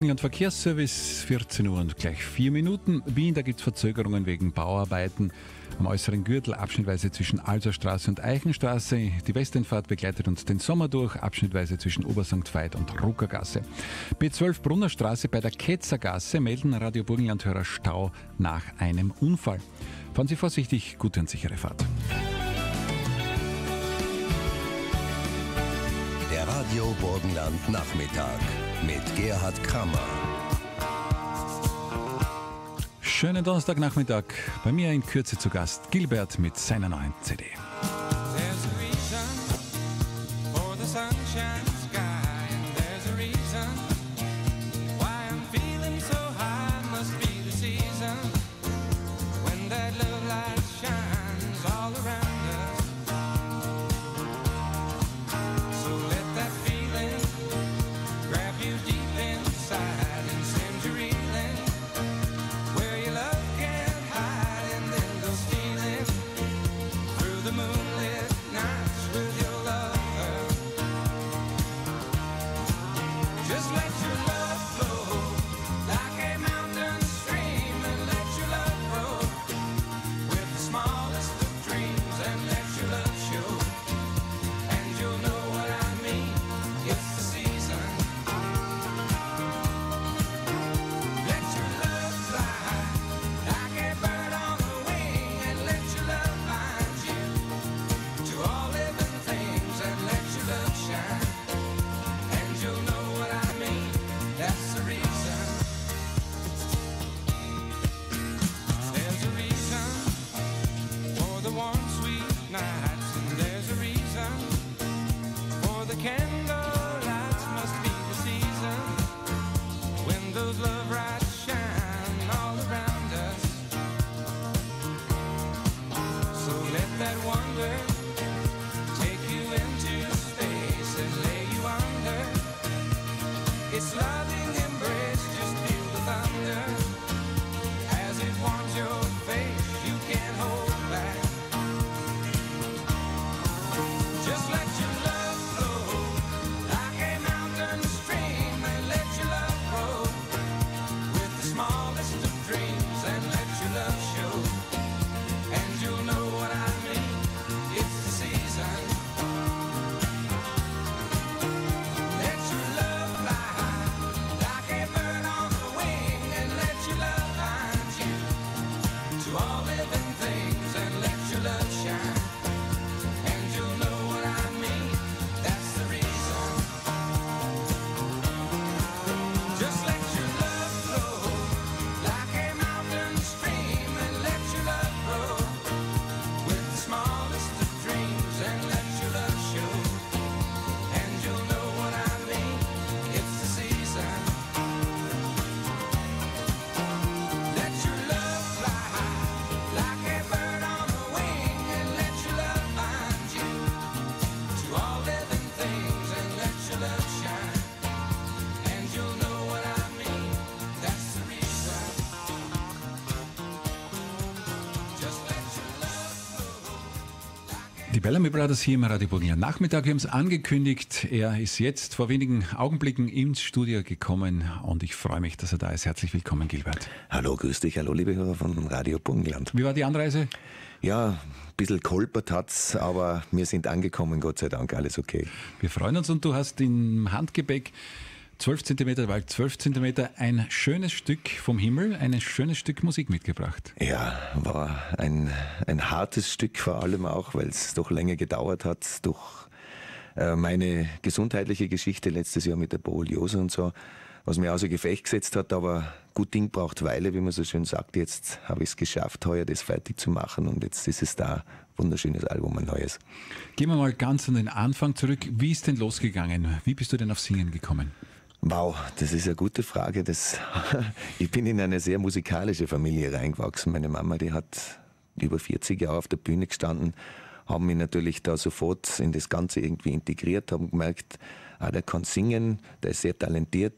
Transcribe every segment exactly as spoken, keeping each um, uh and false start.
Und Verkehrsservice, vierzehn Uhr und gleich vier Minuten. Wien, da gibt es Verzögerungen wegen Bauarbeiten am äußeren Gürtel, abschnittweise zwischen Alserstraße und Eichenstraße. Die Westendfahrt begleitet uns den Sommer durch, abschnittweise zwischen Obersankt Veit und Ruckergasse. B zwölf Brunnerstraße bei der Ketzergasse melden Radio Burgenlandhörer Stau nach einem Unfall. Fahren Sie vorsichtig, gute und sichere Fahrt. Der Radio Burgenland Nachmittag mit Gerhard Krammer. Schönen Donnerstagnachmittag. Bei mir in Kürze zu Gast Gilbert mit seiner neuen C D. Die Bellamy Brothers hier im Radio Burgenland Nachmittag. Wir haben es angekündigt. Er ist jetzt vor wenigen Augenblicken ins Studio gekommen und ich freue mich, dass er da ist. Herzlich willkommen, Gilbert. Hallo, grüß dich. Hallo, liebe Hörer von Radio Burgenland. Wie war die Anreise? Ja, ein bisschen kolpert hat's, aber wir sind angekommen, Gott sei Dank, alles okay. Wir freuen uns und du hast im Handgepäck zwölf Zentimeter Wald, zwölf Zentimeter, ein schönes Stück vom Himmel, ein schönes Stück Musik mitgebracht. Ja, war ein, ein hartes Stück vor allem auch, weil es doch länger gedauert hat, durch äh, meine gesundheitliche Geschichte letztes Jahr mit der Borreliose und so, was mir außer Gefecht gesetzt hat, aber gut Ding braucht Weile, wie man so schön sagt. Jetzt habe ich es geschafft, heuer das fertig zu machen und jetzt ist es da. Wunderschönes Album, ein neues. Gehen wir mal ganz an den Anfang zurück. Wie ist denn losgegangen? Wie bist du denn auf Singen gekommen? Wow, das ist eine gute Frage. Das, ich bin in eine sehr musikalische Familie reingewachsen. Meine Mama, die hat über vierzig Jahre auf der Bühne gestanden, haben mich natürlich da sofort in das Ganze irgendwie integriert, haben gemerkt, ah, der kann singen, der ist sehr talentiert,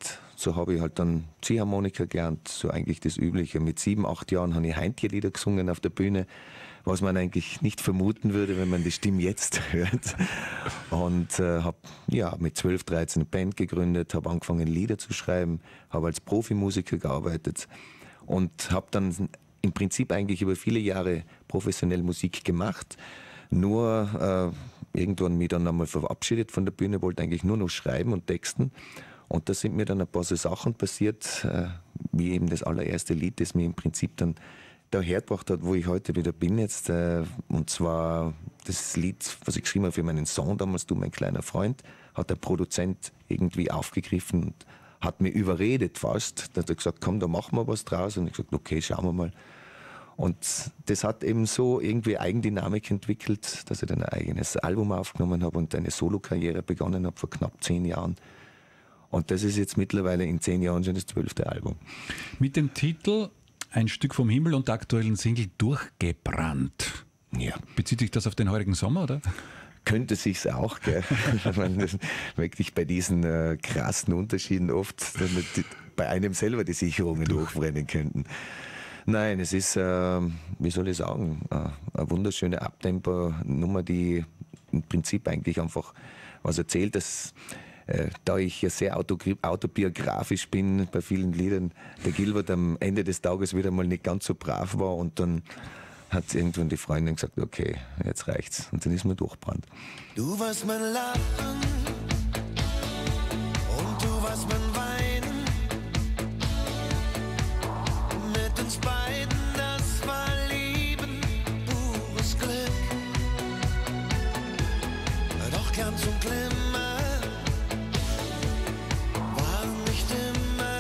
so habe ich halt dann Ziehharmonika gelernt, so eigentlich das Übliche. Mit sieben, acht Jahren habe ich Heintje-Lieder gesungen auf der Bühne, was man eigentlich nicht vermuten würde, wenn man die Stimme jetzt hört. Und äh, habe ja, mit zwölf, dreizehn eine Band gegründet, habe angefangen Lieder zu schreiben, habe als Profimusiker gearbeitet und habe dann im Prinzip eigentlich über viele Jahre professionell Musik gemacht. Nur äh, irgendwann mich dann einmal verabschiedet von der Bühne, wollte eigentlich nur noch schreiben und texten. Und da sind mir dann ein paar so Sachen passiert, äh, wie eben das allererste Lied, das mir im Prinzip dann dahergebracht hat, wo ich heute wieder bin jetzt. Äh, und zwar das Lied, was ich geschrieben habe für meinen Sohn damals, Du mein kleiner Freund, hat der Produzent irgendwie aufgegriffen und hat mir überredet fast. Da hat er gesagt, komm, da machen wir was draus. Und ich gesagt, okay, schauen wir mal. Und das hat eben so irgendwie Eigendynamik entwickelt, dass ich dann ein eigenes Album aufgenommen habe und eine Solokarriere begonnen habe vor knapp zehn Jahren. Und das ist jetzt mittlerweile in zehn Jahren schon das zwölfte Album. Mit dem Titel Ein Stück vom Himmel und der aktuellen Single Durchgebrannt. Ja. Bezieht sich das auf den heurigen Sommer, oder? Könnte sich's auch, gell? Man, das, wirklich bei diesen äh, krassen Unterschieden oft die, bei einem selber die Sicherungen durchbrennen könnten. Nein, es ist, äh, wie soll ich sagen, äh, eine wunderschöne Abtempo-Nummer, die im Prinzip eigentlich einfach was erzählt, dass äh, da ich ja sehr autobiografisch bin bei vielen Liedern, der Gilbert am Ende des Tages wieder mal nicht ganz so brav war und dann hat irgendwann die Freundin gesagt, okay, jetzt reicht's. Und dann ist man durchbrannt. Du warst mein Lachen und du warst mein Weinen. Mit uns beiden, das war Leben, pures Glück. Doch Glanz und Glimmer waren nicht immer.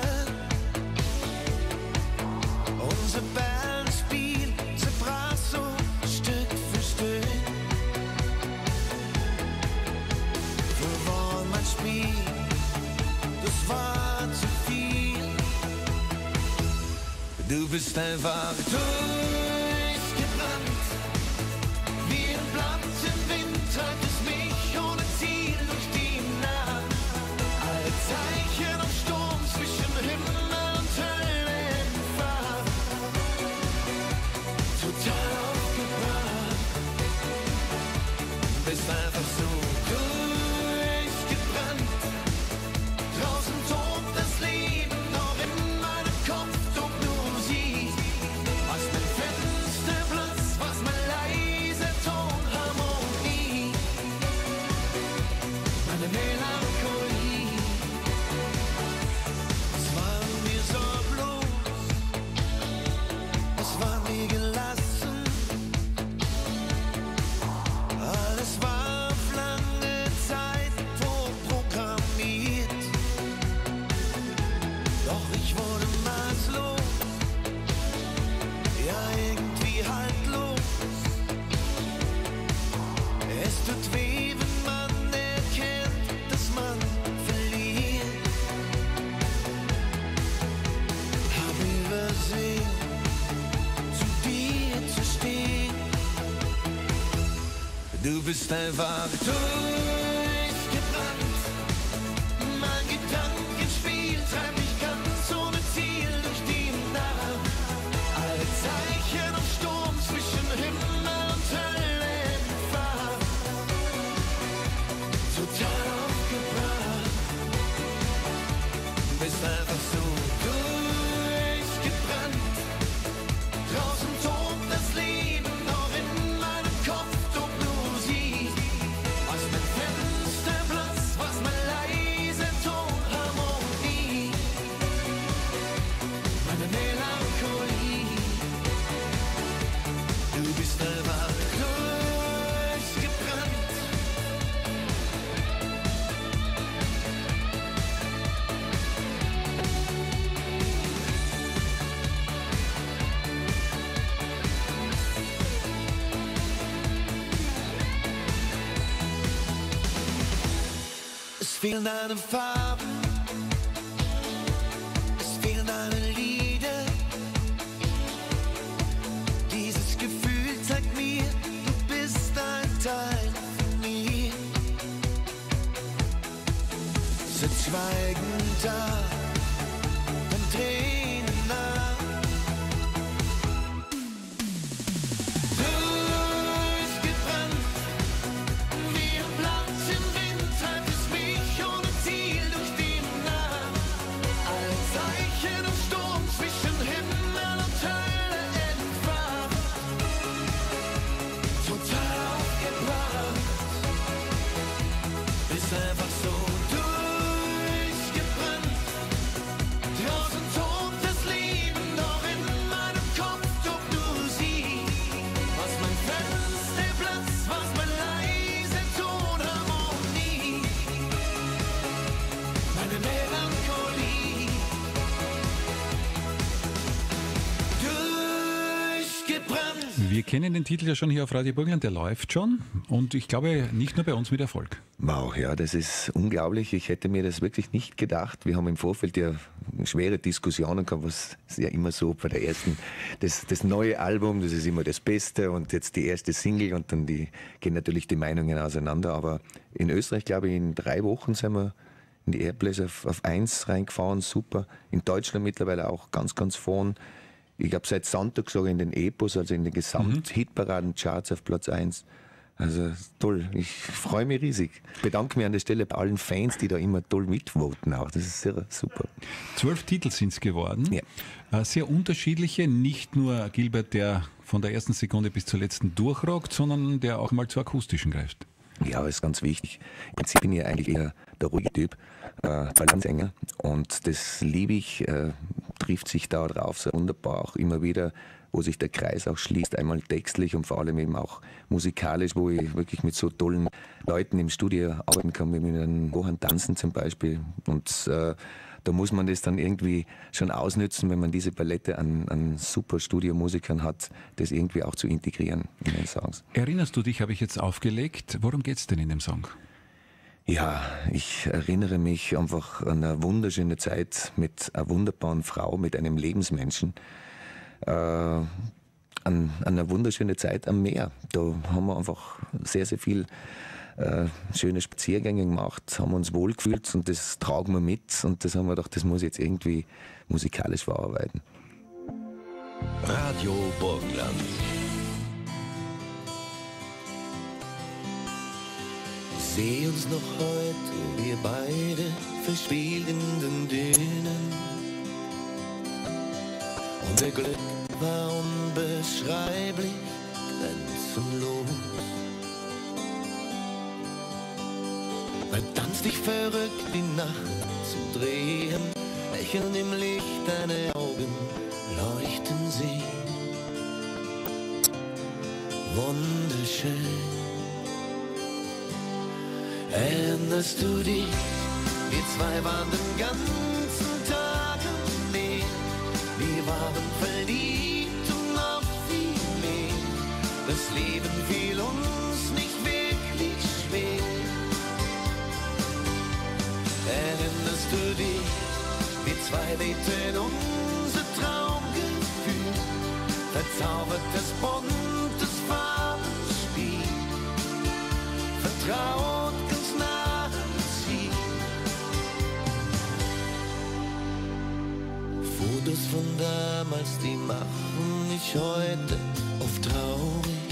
Unser Bandspiel zerbrach so Stück für Stück. Wir waren mein Spiel, das war zu viel. Du bist einfach durchgebrannt, wie ein Blatt im Wind treibt es mich ohne Ziel durch die Nacht. Alle Zeichen am Sturm zwischen Himmel und Hölle entfacht. Total aufgebracht, bist einfach so durchgebrannt. Draußen tobt das Leben, doch in meinem Kopf tobt nur sie. Was mein Fensterplatz, was mein leise Tonharmonie, meine Melancholie. Es war mir so bloß, es war mir gelassen. Alles war auf lange Zeit vorprogrammiert. Doch ich wurde maßlos, ja irgendwie haltlos. Es tut weh, wenn man erkennt, dass man verliert. Hab übersehen, zu dir zu stehen. Du bist einfach durchgebrannt. Mein Gedankenspiel treibt mich ganz ohne Ziel durch die Nacht. Alle Zeichen am Sturm zwischen Himmel und Hölle entfacht. Total aufgebracht, bist einfach so durchgebrannt. Draußen tobt das Leben, doch in meinem Kopf tobt nur sie. Was mein Fensterplatz, was mein leise Tonharmonie, meine Melancholie. Du bist einfach durchgebrannt. Es fehlen deine Farben, es fehlen deine Lieder. Dieses Gefühl zeigt mir, du bist ein Teil von mir. Sitz schweigend da Wir kennen den Titel ja schon hier auf Radio Burgenland, der läuft schon und ich glaube nicht nur bei uns mit Erfolg. Wow, ja, das ist unglaublich. Ich hätte mir das wirklich nicht gedacht. Wir haben im Vorfeld ja schwere Diskussionen gehabt, was ist ja immer so bei der ersten, das, das neue Album, das ist immer das Beste und jetzt die erste Single und dann die, gehen natürlich die Meinungen auseinander. Aber in Österreich, glaube ich, in drei Wochen sind wir in die Airplays auf, auf eins reingefahren, super. In Deutschland mittlerweile auch ganz, ganz vorn. Ich habe seit Sonntag sogar in den Epos, also in den Gesamt-Hitparaden-Charts auf Platz eins. Also toll, ich freue mich riesig. Bedanke mich an der Stelle bei allen Fans, die da immer toll mitvoten auch. Das ist sehr super. Zwölf Titel sind es geworden. Ja. Sehr unterschiedliche, nicht nur Gilbert, der von der ersten Sekunde bis zur letzten durchrockt, sondern der auch mal zu akustischen greift. Ja, ist ganz wichtig. Im Prinzip bin ich ja eigentlich eher der ruhige Typ, äh, Ballonsänger. Und das liebe ich, äh, trifft sich da drauf so wunderbar auch immer wieder, wo sich der Kreis auch schließt, einmal textlich und vor allem eben auch musikalisch, wo ich wirklich mit so tollen Leuten im Studio arbeiten kann, wie mit einem Johann Tanzen zum Beispiel. Und äh, da muss man das dann irgendwie schon ausnützen, wenn man diese Palette an, an super Studiomusikern hat, das irgendwie auch zu integrieren in den Songs. Erinnerst du dich, habe ich jetzt aufgelegt, worum geht es denn in dem Song? Ja, ich erinnere mich einfach an eine wunderschöne Zeit mit einer wunderbaren Frau, mit einem Lebensmenschen. Äh, an, an eine wunderschöne Zeit am Meer. Da haben wir einfach sehr, sehr viel äh, schöne Spaziergänge gemacht, haben uns wohlgefühlt und das tragen wir mit und das haben wir gedacht, das muss ich jetzt irgendwie musikalisch verarbeiten. Radio Burgenland. Seh uns noch heute, wir beide verspielt in den Dünen. Unser Glück war unbeschreiblich, grenzenlos. Verdammt dich verrückt, die Nacht zu drehen, lächeln im Licht, deine Augen leuchten sie. Wunderschön. Erinnerst du dich? Wir zwei waren den ganzen Tag am Meer. Wir waren verliebt und noch viel mehr. Das Leben fiel uns nicht wirklich schwer. Erinnerst du dich? Wir zwei lebten unser Traumgefühl, verzaubertes buntes Farbenspiel, vertraut ganz nah am Ziel. Fotos von damals, die machen mich heute oft traurig,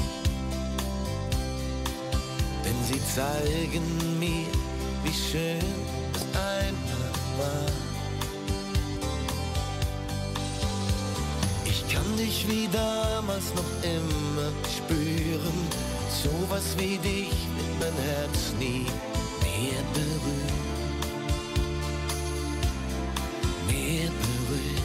denn sie zeigen mir, wie schön es einmal war. Ich kann dich wie damals noch immer spüren, sowas wie dich wird mein Herz nie mehr berühren, mehr berühren.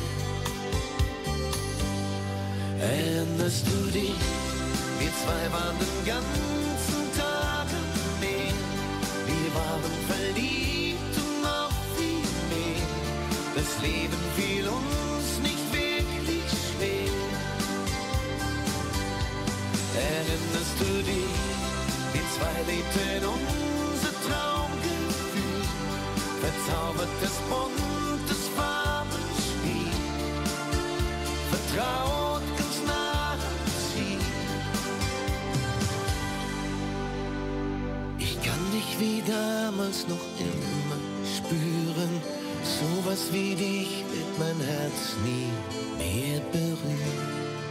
Erinnerst du dich? Wir zwei waren den ganzen Tag am Meer. Wir waren verliebt und noch viel mehr. Das Leben fiel uns nicht wirklich schwer. Erinnerst du dich? Wir zwei lebten unser Traumgefühl, verzaubertes buntes Farbenspiel, vertraut ganz nah am Ziel. Ich kann dich wie damals noch immer spüren, sowas wie dich wird mein Herz nie mehr berühren,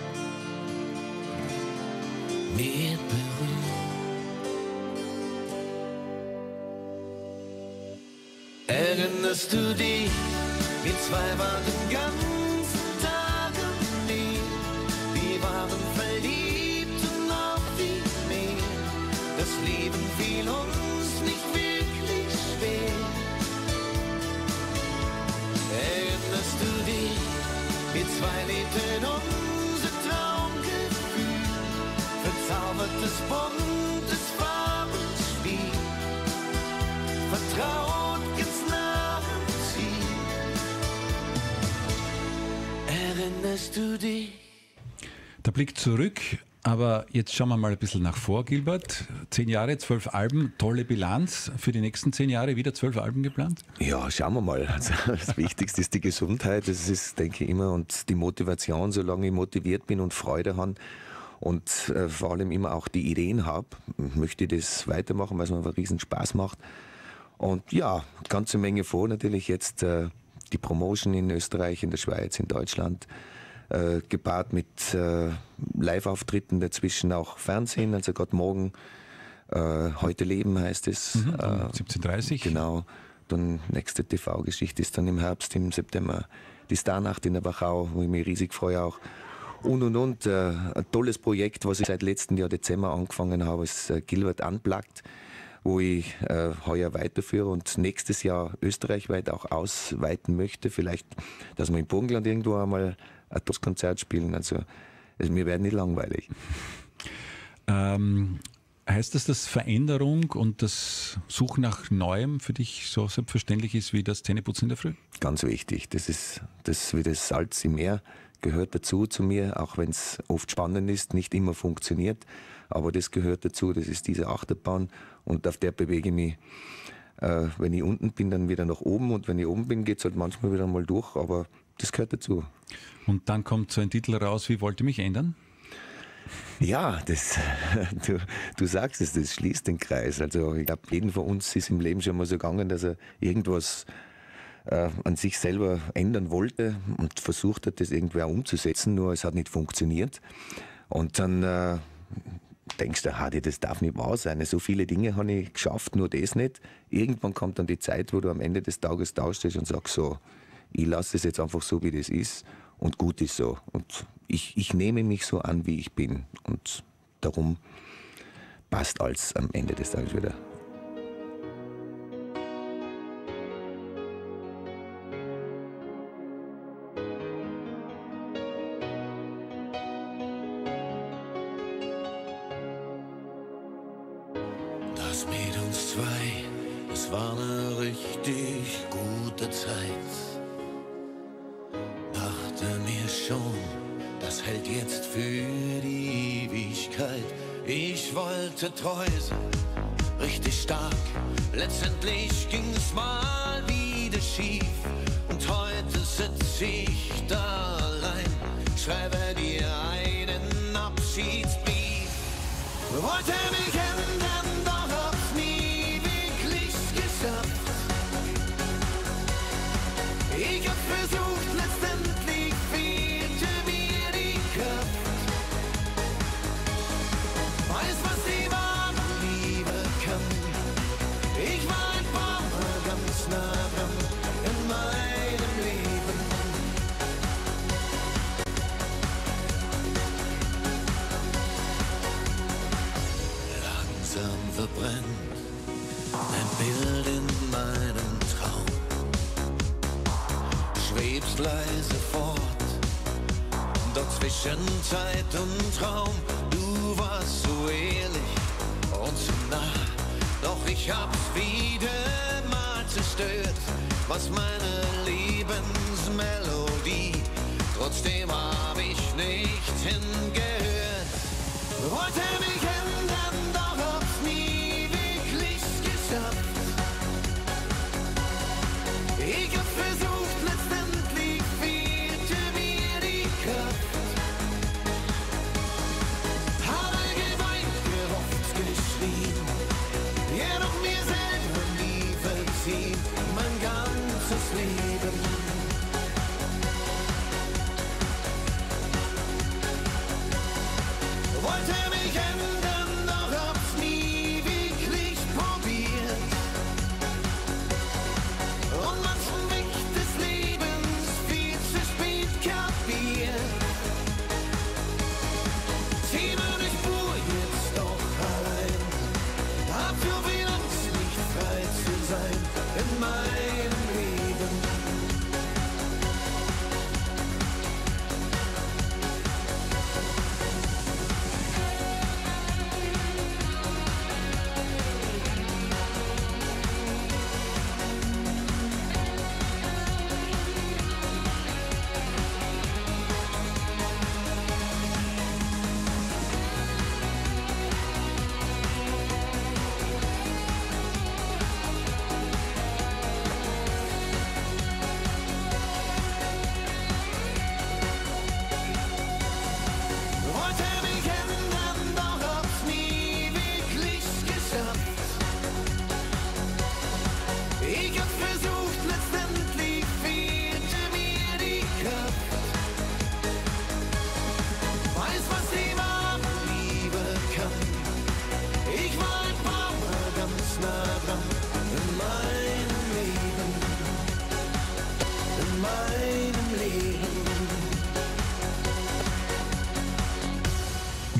mehr berühren. Erinnerst du dich? Wir zwei waren den ganzen Tag am Meer. Wir waren verliebt und noch viel mehr. Das Leben fiel uns nicht wirklich schwer. Erinnerst du dich? Wir zwei lebten unser Traumgefühl, verzaubertes buntes Farbenspiel, vertraut ganz nah am Ziel. Erinnerst du dich? Der Blick zurück Aber jetzt schauen wir mal ein bisschen nach vor, Gilbert. Zehn Jahre, zwölf Alben, tolle Bilanz. Für die nächsten zehn Jahre wieder zwölf Alben geplant? Ja, schauen wir mal. Also das Wichtigste ist die Gesundheit, das ist, denke ich, immer, und die Motivation, solange ich motiviert bin und Freude habe und äh, vor allem immer auch die Ideen habe, möchte ich das weitermachen, weil es mir einfach riesen Spaß macht. Und ja, ganze Menge vor, natürlich jetzt äh, die Promotion in Österreich, in der Schweiz, in Deutschland, äh, gepaart mit äh, Live-Auftritten, dazwischen auch Fernsehen, also gerade morgen, äh, Heute Leben heißt es. Mhm, äh, siebzehn Uhr dreißig. Genau, dann nächste T V-Geschichte ist dann im Herbst, im September, die Starnacht in der Wachau, wo ich mich riesig freue auch. Und, und, und, äh, ein tolles Projekt, was ich seit letztem Jahr Dezember angefangen habe, ist äh, Gilbert Unplugged, wo ich äh, heuer weiterführe und nächstes Jahr österreichweit auch ausweiten möchte. Vielleicht, dass wir im Burgenland irgendwo einmal ein tolles Konzert spielen. Also, also mir werden nicht langweilig. Ähm, heißt das, dass Veränderung und das Suchen nach Neuem für dich so selbstverständlich ist wie das Zähneputzen in der Früh? Ganz wichtig. Das ist das wie das Salz im Meer, gehört dazu zu mir, auch wenn es oft spannend ist, nicht immer funktioniert. Aber das gehört dazu, das ist diese Achterbahn und auf der bewege ich mich. Äh, wenn ich unten bin, dann wieder nach oben und wenn ich oben bin, geht es halt manchmal wieder mal durch, aber das gehört dazu. Und dann kommt so ein Titel raus, wie wollte mich ändern? Ja, das, du, du sagst es, das schließt den Kreis. Also ich glaube, jeden von uns ist im Leben schon mal so gegangen, dass er irgendwas äh, an sich selber ändern wollte und versucht hat, das irgendwie auch umzusetzen, nur es hat nicht funktioniert. Und dann äh, denkst du, Hadi, das darf nicht wahr sein. So viele Dinge habe ich geschafft, nur das nicht. Irgendwann kommt dann die Zeit, wo du am Ende des Tages da stehst und sagst so, ich lasse es jetzt einfach so, wie das ist und gut ist so. Und ich, ich nehme mich so an, wie ich bin. Und darum passt alles am Ende des Tages wieder. Das mit uns zwei, es war eine richtig gute Zeit. Dachte mir schon, das hält jetzt für die Ewigkeit. Ich wollte treu sein, richtig stark. Letztendlich ging's mal wieder schief. Und heute sitz ich da allein, schreibe dir einen Abschiedsbrief. Wollte mich ändern, doch hab's nie wirklich geschafft. Ich hab versucht, letztendlich fehlte mir die Kraft. Weiß, was die wahre Liebe kann. Ich war ein paar Mal ganz nah dran in meinem Leben. Langsam verbrennt ein Bild in meinem Traum. Schwebst leise fort, doch zwischen Zeit und Traum. Du warst so ehrlich und so nah, doch ich hab's wieder mal zerstört. Was meine Lebensmelodie, trotzdem hab ich nicht hingehört. Wollte mich ändern, doch hab's nie wirklich geschafft. Ich hab versucht, letztendlich fehlte mir die Kraft. Habe geweint, gehofft, geschrien, jedoch mir selber nie verziehen, mein ganzes Leben. Wollte mich ändern.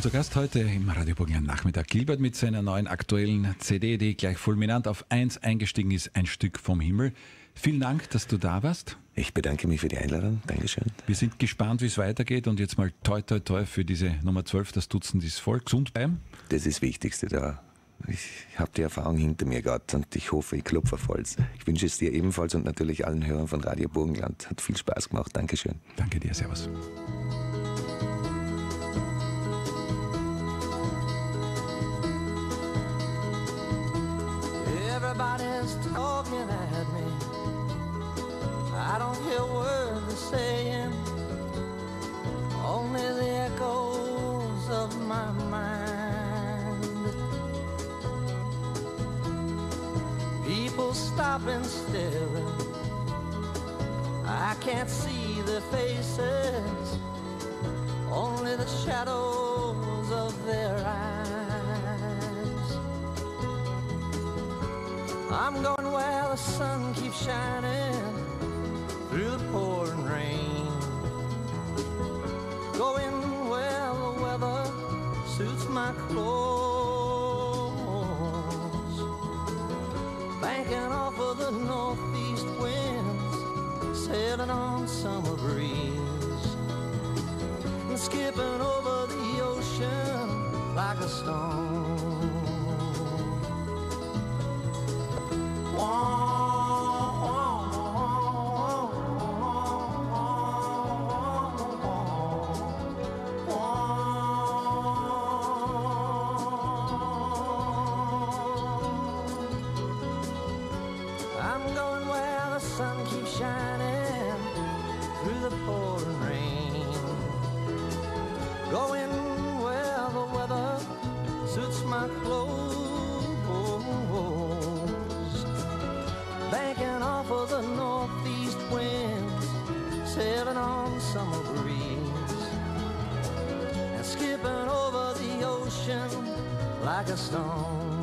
Unser Gast heute im Radio Burgenland Nachmittag, Gilbert mit seiner neuen aktuellen C D, die gleich fulminant auf eins eingestiegen ist, Ein Stück vom Himmel. Vielen Dank, dass du da warst. Ich bedanke mich für die Einladung. Dankeschön. Wir sind gespannt, wie es weitergeht und jetzt mal toi toi toi für diese Nummer zwölf, das Dutzend ist voll. Gesund bleiben. Das ist das Wichtigste da. Ich habe die Erfahrung hinter mir gehabt und ich hoffe, ich klopfe auf Holz. Ich wünsche es dir ebenfalls und natürlich allen Hörern von Radio Burgenland. Hat viel Spaß gemacht. Dankeschön. Danke dir, servus. Everybody's talking at me. I don't hear words they're saying, only the echoes of my mind. People stop and staring. I can't see their faces, only the shadows of their eyes. I'm going where the sun keeps shining through the pouring rain, going where the weather suits my clothes, banking off of the northeast winds, sailing on summer breeze, and skipping over the ocean like a stone. I'm going where the sun keeps shining through the pouring rain, going where the weather suits my clothes, banking off of the northeast winds, sailing on summer breeze, and skipping over the ocean like a stone.